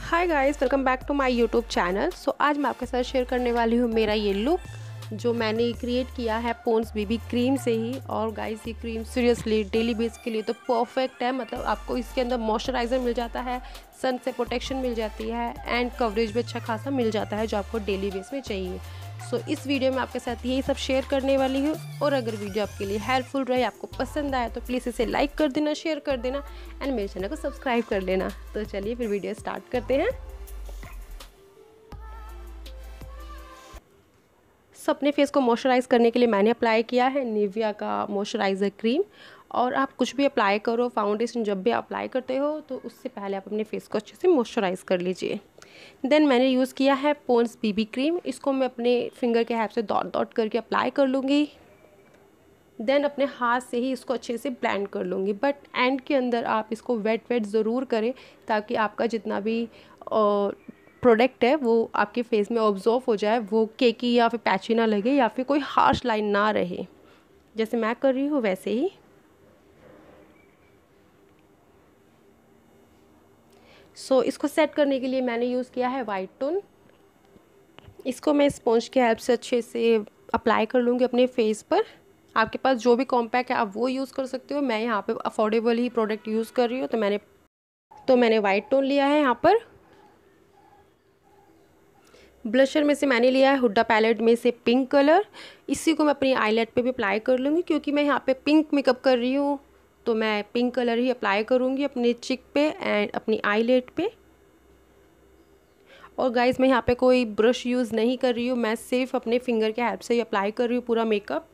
Hi guys, welcome back to my YouTube channel. आज मैं आपके साथ शेयर करने वाली हूँ मेरा ये लुक जो मैंने क्रिएट किया है पॉन्ड्स बेबी क्रीम से ही। और गाइस ये क्रीम सीरियसली डेली बेस के लिए तो परफेक्ट है। मतलब आपको इसके अंदर मॉइस्चराइज़र मिल जाता है, सन से प्रोटेक्शन मिल जाती है एंड कवरेज भी अच्छा खासा मिल जाता है जो आपको डेली बेस में चाहिए। इस वीडियो में आपके साथ यही सब शेयर करने वाली हूँ। और अगर वीडियो आपके लिए हेल्पफुल रहे, आपको पसंद आया तो प्लीज़ इसे लाइक कर देना, शेयर कर देना एंड मेरे चैनल को सब्सक्राइब कर लेना। तो चलिए फिर वीडियो स्टार्ट करते हैं। अपने फेस को मॉइस्चराइज़ करने के लिए मैंने अप्लाई किया है निविया का मॉइस्चराइज़र क्रीम। और आप कुछ भी अप्लाई करो, फाउंडेशन जब भी अप्लाई करते हो तो उससे पहले आप अपने फेस को अच्छे से मॉइस्चराइज़ कर लीजिए। देन मैंने यूज़ किया है पॉन्ड्स बीबी क्रीम। इसको मैं अपने फिंगर के हेल्प से डॉट डॉट करके अप्लाई कर लूँगी। देन अपने हाथ से ही इसको अच्छे से ब्लेंड कर लूँगी। बट एंड के अंदर आप इसको वेट ज़रूर करें ताकि आपका जितना भी प्रोडक्ट है वो आपके फेस में ऑब्जॉर्व हो जाए, वो केकी या फिर पैची ना लगे या फिर कोई हार्श लाइन ना रहे। जैसे मैं कर रही हूँ वैसे ही। इसको सेट करने के लिए मैंने यूज़ किया है वाइट टोन। इसको मैं स्पॉन्ज की हेल्प से अच्छे से अप्लाई कर लूँगी अपने फेस पर। आपके पास जो भी कॉम्पैक्ट है आप वो यूज़ कर सकते हो। मैं यहाँ पे अफोर्डेबल ही प्रोडक्ट यूज़ कर रही हूँ तो मैंने वाइट टोन लिया है। यहाँ पर ब्लशर में से मैंने लिया है हुड्डा पैलेट में से पिंक कलर। इसी को मैं अपनी आईलेट पे भी अप्लाई कर लूँगी क्योंकि मैं यहाँ पे पिंक मेकअप कर रही हूँ तो मैं पिंक कलर ही अप्लाई करूँगी अपने चिक पे एंड अपनी आईलेट पे। और गाइस मैं यहाँ पे कोई ब्रश यूज़ नहीं कर रही हूँ, मैं सिर्फ अपने फिंगर के हेल्प से ही अप्लाई कर रही हूँ पूरा मेकअप।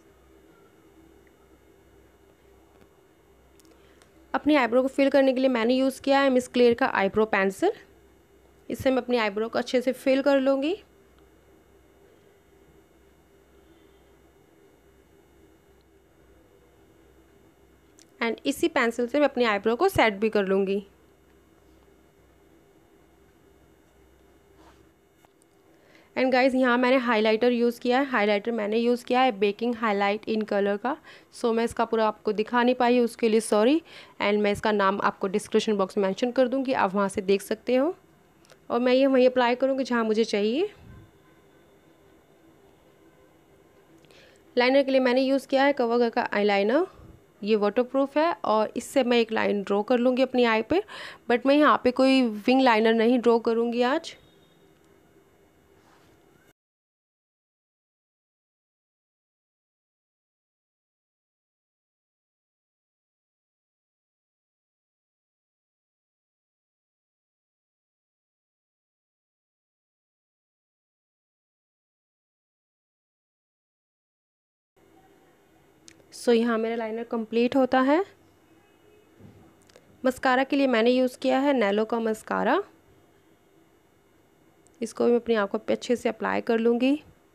अपनी आईब्रो को फिल करने के लिए मैंने यूज़ किया है मिस क्लेयर का आईब्रो पेंसिल। इससे मैं अपनी आईब्रो को अच्छे से फिल कर लूँगी। एंड इसी पेंसिल से मैं अपनी आईब्रो को सेट भी कर लूँगी। एंड गाइस यहाँ मैंने हाइलाइटर यूज़ किया है। हाइलाइटर मैंने यूज़ किया है बेकिंग हाईलाइट इन कलर का। मैं इसका पूरा आपको दिखा नहीं पाई, उसके लिए सॉरी। एंड मैं इसका नाम आपको डिस्क्रिप्शन बॉक्स में मेंशन कर दूँगी, आप वहाँ से देख सकते हो। और मैं ये वहीं अप्लाई करूँगी जहाँ मुझे चाहिए। लाइनर के लिए मैंने यूज़ किया है कवरगर का आईलाइनर। ये वाटरप्रूफ है और इससे मैं एक लाइन ड्रॉ कर लूँगी अपनी आई पे। बट मैं यहाँ पे कोई विंग लाइनर नहीं ड्रॉ करूँगी आज। यहाँ मेरा लाइनर कंप्लीट होता है। मस्कारा के लिए मैंने यूज़ किया है नैलो का मस्कारा। इसको भी मैं अपनी आंखों पे अच्छे से अप्लाई कर लूँगी।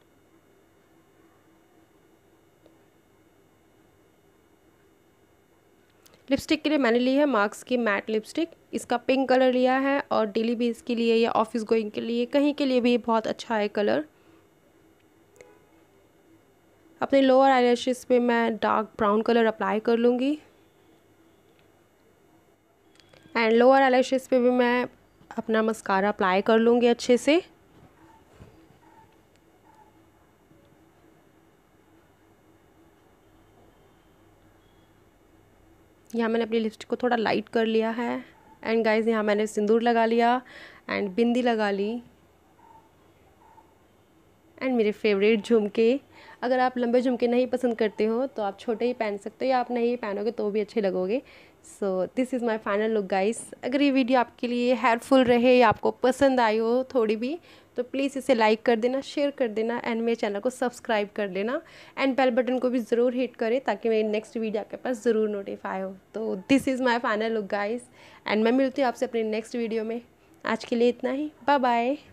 लिपस्टिक के लिए मैंने ली है मार्क्स की मैट लिपस्टिक। इसका पिंक कलर लिया है और डेली बेस के लिए या ऑफिस गोइंग के लिए कहीं के लिए भी बहुत अच्छा है कलर। अपने लोअर आईलैशेस पे मैं डार्क ब्राउन कलर अप्लाई कर लूँगी। एंड लोअर आईलैशेस पे भी मैं अपना मस्कारा अप्लाई कर लूँगी अच्छे से। यहाँ मैंने अपनी लिपस्टिक को थोड़ा लाइट कर लिया है। एंड गाइस यहाँ मैंने सिंदूर लगा लिया एंड बिंदी लगा ली एंड मेरे फेवरेट झुमके। अगर आप लंबे झुमके नहीं पसंद करते हो तो आप छोटे ही पहन सकते हो या आप नहीं पहनोगे तो भी अच्छे लगोगे। This is my final look guys. अगर ये वीडियो आपके लिए हेल्पफुल रहे या आपको पसंद आई हो थोड़ी भी तो प्लीज़ इसे लाइक कर देना, शेयर कर देना एंड मेरे चैनल को सब्सक्राइब कर लेना एंड बेल बटन को भी ज़रूर हिट करें ताकि मेरी नेक्स्ट वीडियो आपके पास ज़रूर नोटिफाई हो। तो this is my final look guys and मैं मिलती हूँ आपसे अपनी नेक्स्ट वीडियो में। आज के लिए इतना ही, बाय बाय।